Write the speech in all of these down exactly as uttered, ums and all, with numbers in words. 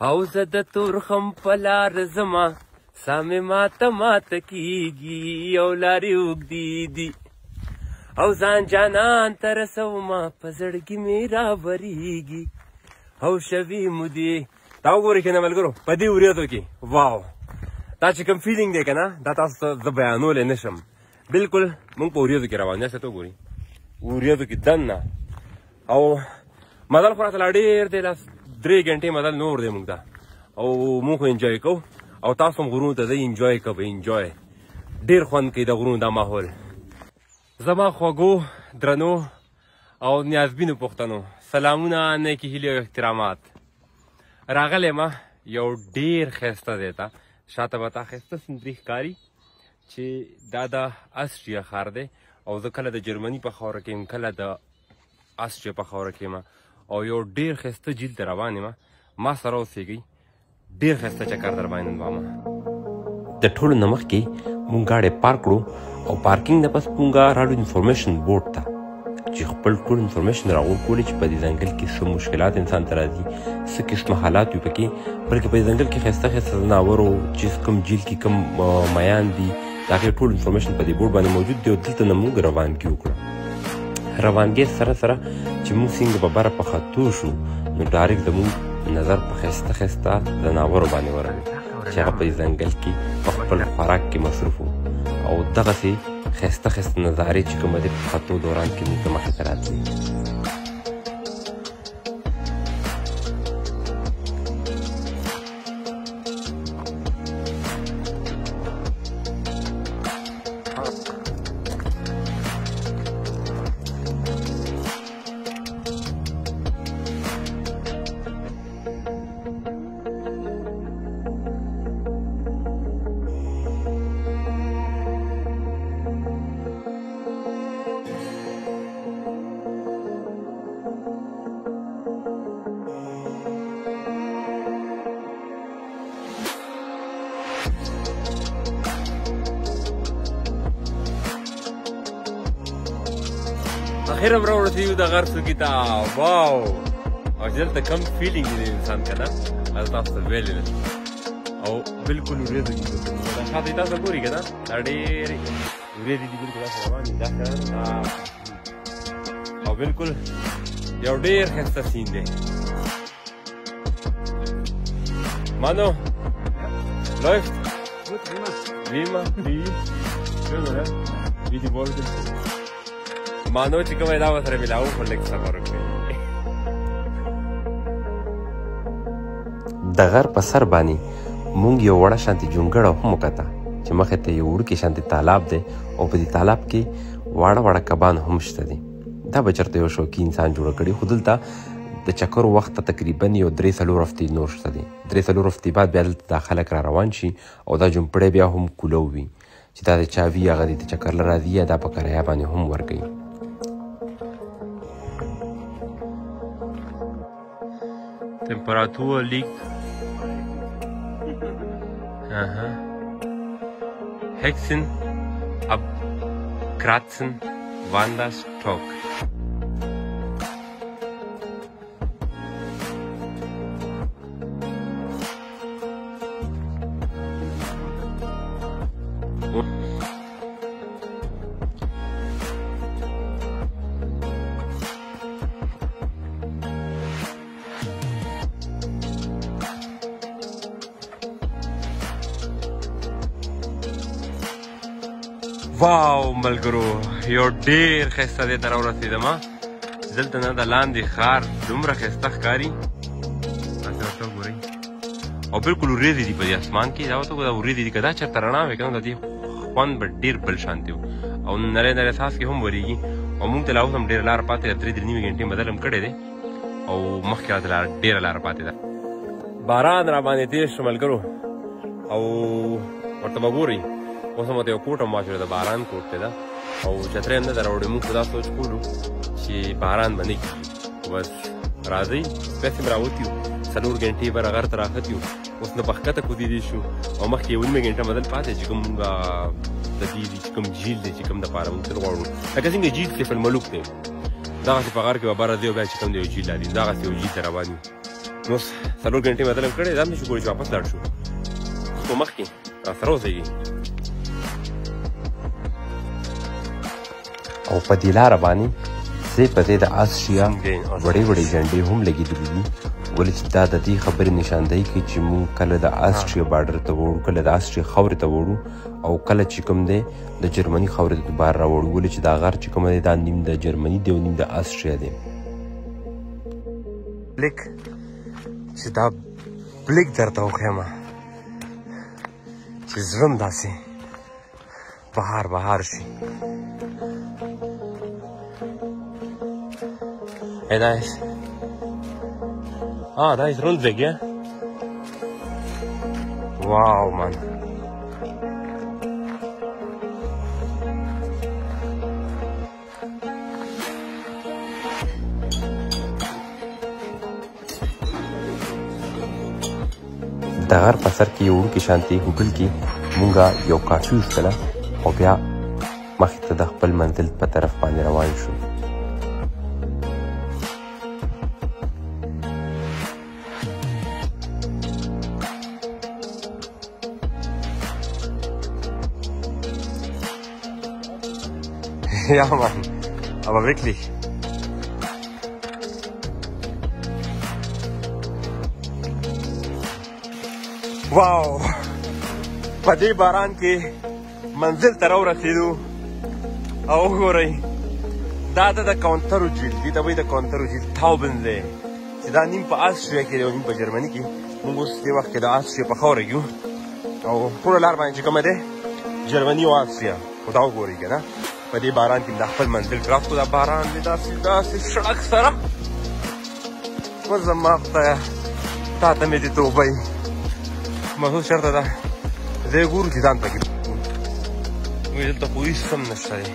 او زه د تورخم په لار ځمه سا مې ماته ماته کېږي او لارې اوږدې دي او ځان جانان ته رسومه په زړګي مې راورېږي او شوي مودې دا وګورئ که نه ملګرو په دې وریځو کې واو دا چې کوم فیلینګ دی که نه دا تاسو ته زه بیانولی نه شم بلکل موږ په وریځو کې روان یاست ته وګورئ وریځو کې دننه او مزل خو راته لا ډېر دی لاس درې غنټې مزل نور دی موږ ته او موږ خو انجوی کوو او تاسو هم غرونو ته ځئ انجوی کوئ انجوی ډېر خوند کوي د غرونو دا ماحول زما خوږو درنو او نیازبینو پښتنو سلامونه نیکې هیلې او احترامات راغلی ما یو ډېر ښایسته ځای ته شاته به تا ښایسته سندري ښکاري چې دا د اسټریا ښار دی او زه کله د جرمني په خاوره کې یم کله د اسټریا په خاوره کې یم او یو ډېر ښایسته جهیل ته روان یم ما سره اوسېږئ ډېر ښایسته چکر در باندې ننوامه د ټولو نه مخکې مونږ ګاډی پارک کړو او پارکینګ نه پس مونږ راړو انفارمیشن بورډ ته چې خپل ټول انفارمیشن راغونډولې چې په دې ځنګل کې څه مشکلات انسان ته راځي څه قسمه حالات وي پکې بلکې په دې ځنګل کې ښایسته ښایسته ځناورو چې کوم جیل کې کوم میان دي د هغې ټول انفارمیشن په دې بورډ باندې موجود دی او دلته نه مونږ روانګي وکړه روانګۍ سره سره چې مونږ څنګه په بره په ختو شو نو ډایرکټ زمونږ نظر په ښایسته ښایسته ځناورو باندې ورغی چې هغه په دې ځنګل کې په خپل خوراک کې مصروف وو او دغسې ښایسته ښایسته نظارې چې کومه د ختو دوران کې موږ ته مخې ته راتلې اخر هم راورسېدو د غر څوکې ته واو او چې دلته کم فیلینګ دی د انسان که نه هغه تاسو ته ویلی نه او بلکل وریځو کې دا شاته یې تاسو ګورئ که نه دا ډېرې وریځې دي بلکل داسې روانې دي دا او بلکل یو ډېر ښایسته سین دی Mano, läuft? Gut, prima. Prima, wie? Schön, oder? Wie die Wolken. Mano چې کومه دا ورسره ملاو خو لږ صبر وکړئ د غر په سر باندې مونږ یو وړه شانتې جونګړه هم وکته چې مخې ته یو وړوکی شانتې تالاب دی او په دې تالاب کې واړه واړه کبان هم شته دي دا به چېرته یو شوقي انسان جوړه کړي خو دلته د چکرو وخت ته تقریبا یو درې څلور هفتې نور شته دي درې څلور هفتې بعد بیا دلته دا خلک را روان شي او دا جمپړی بیا هم کولو وي چې دا د چا وي هغه دې د چکر له راځي یا دا په کرایه باندې هم ورکوي Temperatur liegt aha. Hexen abkratzen Wanderstock. واو ملګرو یو ډېر ښایسته ځای ته راورسېدم دلته نه د لاندې ښار دومره ښایسته ښکاري داسې ورته وګورئ او بلکل وریځې دي په دې اسمان کې دا ورته دا وریځې دي که دا چېرته رڼا وی که نو د دې خوند به ډېر بل شانتې و او نری نری څاڅکې هم ورېږي او موږ ته لا اوس هم ډېره لاره پاتې ده درې درې نیمې غنټې مزل هم کړی دی او مخکې راته ډېره لاره پاتې ده باران را باندې تېز شو ملګرو او ورته به ګورئ اوس هم ورته یو کوټ هم واچولی د باران کوټ دی ده او چترۍ هم نه ده راوړې موږ خو دا سوچ کولو چې باران به نه کېږي بس راځئ بس هم راوتي وو څلور غنټې به غر ته راختي وو اوس نه په ښکته کودېدی شو او مخکې یو نیمه غنټه مزل پاتې چې کوم د دې چې کوم جهیل دی چې کوم دپاره موږ تر غواړو لکه څنګه جهیل سیف الملوک دی دغسې په غر کې به بره دی او بیا چې کوم دی یو جهیل لري دغسې یو جهیل ته روان یو نو څلور ګنټې مې دلته کړې دا مې شو ګوري چې واپس لاړ شو خو مخکې راسره اوسئ او په دې لاره باندې زه په دې د آسټریا وړې وړې جنډې هم لګېدلې دي ولې چې دا د دې خبرې نشاندهي کوي چې موږ کله د آسټریا بارډر ته وړو کله د آسټریا خاورې ته وړو او کله چې کوم دی د جرمني خاورې ته دوباره راوړو ولې چې دا غر چې کوم دی دا نیم د جرمني دی او نیم د آسټریا دی بلیک چې دا بلیک درته وښیمه چې زړه م داسې بهار بهار شي Hey, that is... Ah, dat is Rundweg, ja? Wauw, man. د غر په سر کې یو وړوکې شانتې هوټل کې مونږه یو کافي وڅښله او بیا مخې ته د خپل منزل په طرف باندې روان شو Ja, Mann. Aber wirklich. Wow. په دې باران کې منزل ته راورسېدو او وګورئ دا د د کاونټرو جیل دې ته وایي د کاونټرو جیل تاوبن دی چې دا نیم په آسټریا کې دی او نیم په جرمني کې موږ اوس دې وخت کې د آسټریا په خاوره کې یو او ټوله لار باندې چې کومه دی جرمني او آسټریا خو دا وګورئ که نه په دې باران کې د خپل منزل ګراف خو دا باران دی داسې داسې شړک سره و زما خدایه تا ته مې دې توبه یي محسوس چېرته ده زه یې ګورو چې ځان پکې وایي دلته خو هېڅ هم نشته دی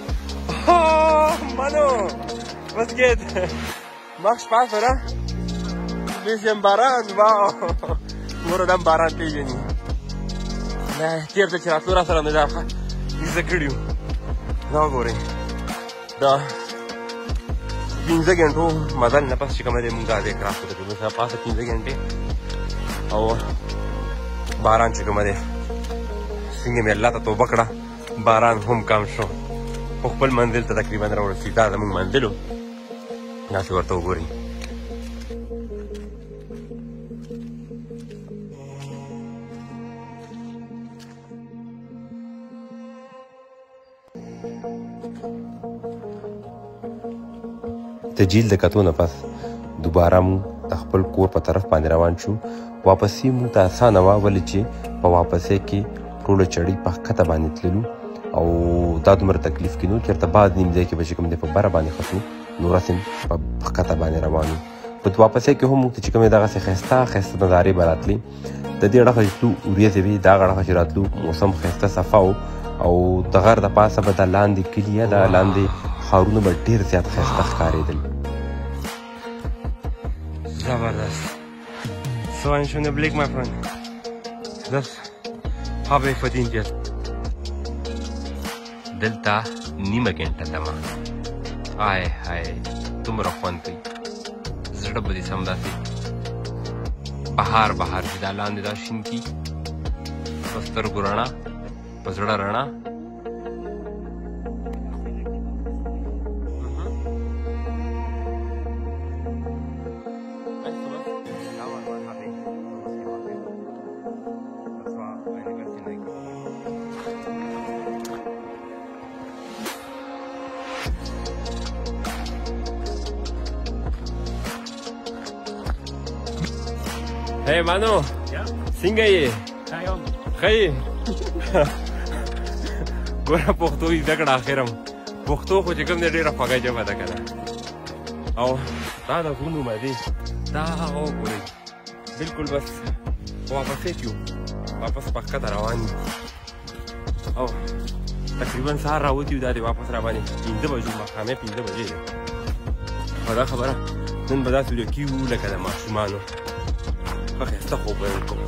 Mano, was geht? Mach Spaß, oder? Bisschen Baran, wow. Moro dam Baran pejeni. Ne, tیر ته چې راتلو را سره مې دا ویزه کړي وو دا وګورئ دا پنځه ګنټو مزل نه پس چې کومه دی مونږ دا دی کراس ته کړو سره پاسه پنځه ګنټې او باران چې کومه دی څنګه مې الله ته توبه کړه باران هم کم شو خو خپل منزل ته تقریبا راورسېد دا زموږ منزل و داسې ورته وګورئ د جیل د کتو نه پس دوباره مو د خپل کور په طرف باندې روان شو واپسي مو ته اسانه وه ولې چې په واپسۍ کې ټوله چړۍ په ښکته باندې تللو او دا دومره تکلیف کې نو چېرته بعد نیم ځای کې به چې کوم دی په بره باندې ختو نو راسې په ښکته باندې روان وو په واپسۍ کې هم موږ ته چې کومې دغسې ښایسته ښایسته نظارې به راتلې د دې اړخه چې تلو وریځې وې د هغه اړخه چې راتلو موسم ښایسته صفا و او د غر د پاسه به دا لاندې کلي یا دا لاندې ښارونه به ډېر زیات ښایسته ښکارېدل Zabardast. So ein schöner Blick, mein Freund. Das habe ich verdient jetzt. دلته نیمه ګنټه دمه آی های دومره خوند کوي زړه به دې سمداسې بهار بهار چې دا لاندې دا شین کي په سترګو رڼا په زړه رڼا Hey Manu, Ja? څنګه یې؟ ښه یم. ښه یې؟ ګوره پښتو زده کړه اخرم پښتو خو چې کوم دی ډېره خوږه ژبه ده که نه او دا د غرونو مدې دا هغه وګورئ بلکل بس واپسۍ کې وو واپس په ښکته روان یو او تقریبا سهار راوتي یو دا دی واپس را باندې پنځه بجو ماښامې پنځه بجې دی او دا خبره نن به داسې ویده کېږو لکه د ماشومانو ښه ښایسته خوب به وکړو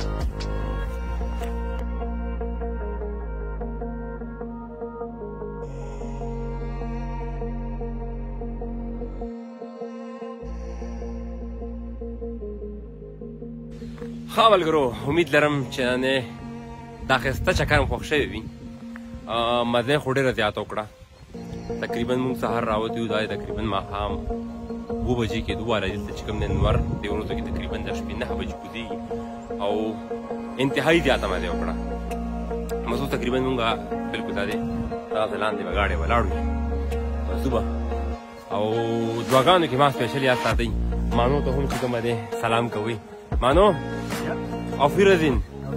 ښه ملګرو امید لرم چې نن دا ښایسته چکر مو خوښ شوی وي مزه یې خو ډېره زیاته وکړه تقریبا موږ سهار راوتي یو دا تقریبا ماښام اوه بجې کېدو والا دلته چې کوم دی نور دې ورځو کې تقریبا د شپې نهه بجې کوزېږي او انتهایي زیاته مزه یې وکړه مزو تقریبا موږ بلکل دا دی دغسې لاندې به ګاډی ولاړ وي مزو به او دعاګانو کې ما سپېشل یاد ساتئ مانو ته هم چې کومه دی سلام کوئ مانو auf Wiedersehen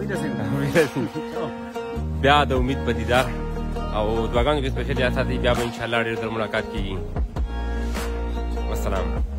بیا د امید په دیدار او دعاګانو کې سپېشل یاد ساتئ بیا به انشاءالله ډېر ژر ملاقات کېږي والسلام